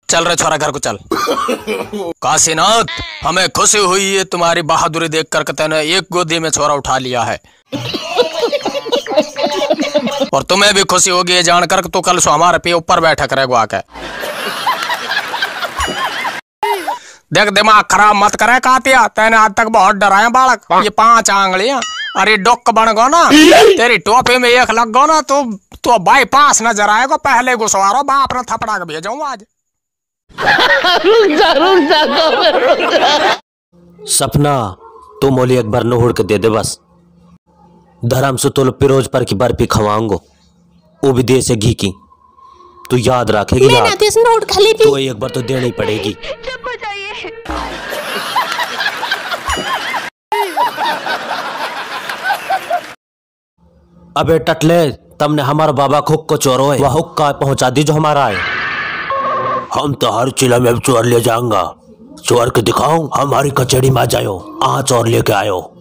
चल रे छोरा घर को चल। काशीनाथ, हमें खुशी हुई है तुम्हारी बहादुरी देख कर, तूने एक गोदी में छोरा उठा लिया है। और तुम्हें भी खुशी होगी ये जानकर तो कल सो हमारे पे ऊपर बैठा करेगा आके। देख दिमाग खराब मत करे कातिया, तेने आज तक बहुत डराया बालक। ये 5 आंगलियां अरे डोक बन गो ना, तेरी टोपी में एक लग गो ना तो बाईपास नजर आएगा। पहले घुसवारो बाप ने थपड़ा के भेजूं आज। रुक जा। सपना तू मोली अकबर न हुड़ के दे दे बस। धर्म से तो पिरोज पर की बर्फी खवाऊंगो, वो भी देसी घी की। तू याद रखेगी यार, तो एक बार तो देनी पड़ेगी। अबे टटले, तुमने हमारा बाबा खुक को चोरो है, वह हुक्का पहुंचा दी जो हमारा है। हम तो हर चिल्ला में चोर ले जाऊंगा। चोर के दिखाऊं हमारी कचेड़ी में जाओ, चोर लेके आयो।